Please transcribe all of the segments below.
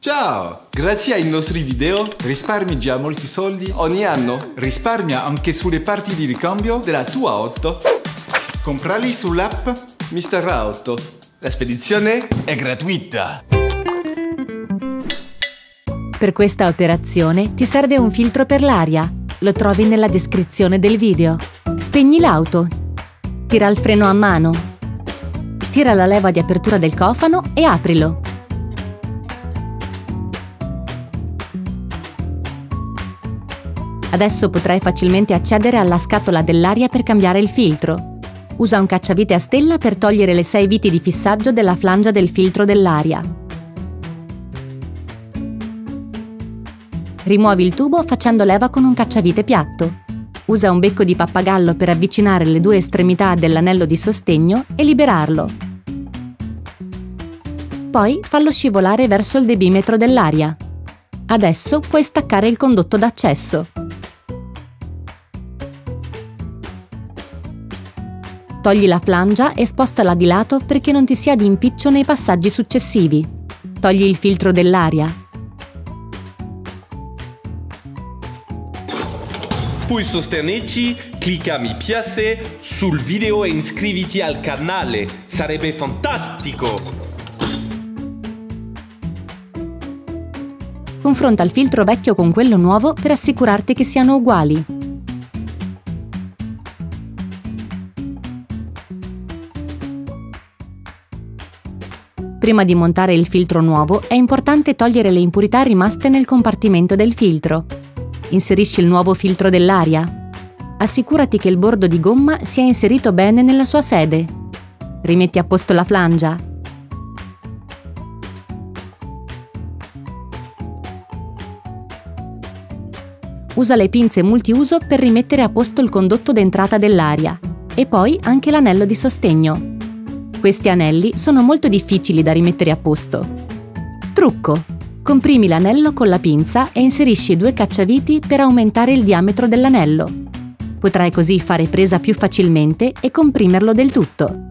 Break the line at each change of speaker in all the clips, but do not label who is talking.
Ciao! Grazie ai nostri video risparmi già molti soldi ogni anno. Risparmia anche sulle parti di ricambio della tua auto. Comprali sull'app Mr. Auto. La spedizione è gratuita.
Per questa operazione ti serve un filtro per l'aria. Lo trovi nella descrizione del video. Spegni l'auto. Tira il freno a mano. Tira la leva di apertura del cofano e aprilo. Adesso potrai facilmente accedere alla scatola dell'aria per cambiare il filtro. Usa un cacciavite a stella per togliere le 6 viti di fissaggio della flangia del filtro dell'aria. Rimuovi il tubo facendo leva con un cacciavite piatto. Usa un becco di pappagallo per avvicinare le due estremità dell'anello di sostegno e liberarlo. Poi fallo scivolare verso il debimetro dell'aria. Adesso puoi staccare il condotto d'accesso. Togli la flangia e spostala di lato perché non ti sia di impiccio nei passaggi successivi. Togli il filtro dell'aria.
Puoi sostenerci? Clicca mi piace sul video e iscriviti al canale. Sarebbe fantastico!
Confronta il filtro vecchio con quello nuovo per assicurarti che siano uguali. Prima di montare il filtro nuovo è importante togliere le impurità rimaste nel compartimento del filtro. Inserisci il nuovo filtro dell'aria. Assicurati che il bordo di gomma sia inserito bene nella sua sede. Rimetti a posto la flangia. Usa le pinze multiuso per rimettere a posto il condotto d'entrata dell'aria e poi anche l'anello di sostegno. Questi anelli sono molto difficili da rimettere a posto. Trucco! Comprimi l'anello con la pinza e inserisci 2 cacciaviti per aumentare il diametro dell'anello. Potrai così fare presa più facilmente e comprimerlo del tutto.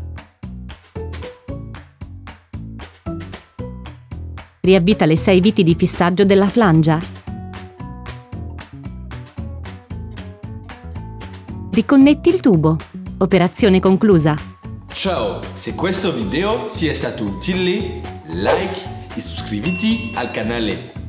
Riavvita le 6 viti di fissaggio della flangia. Riconnetti il tubo. Operazione conclusa.
Ciao! Se questo video ti è stato utile, like e iscriviti al canale.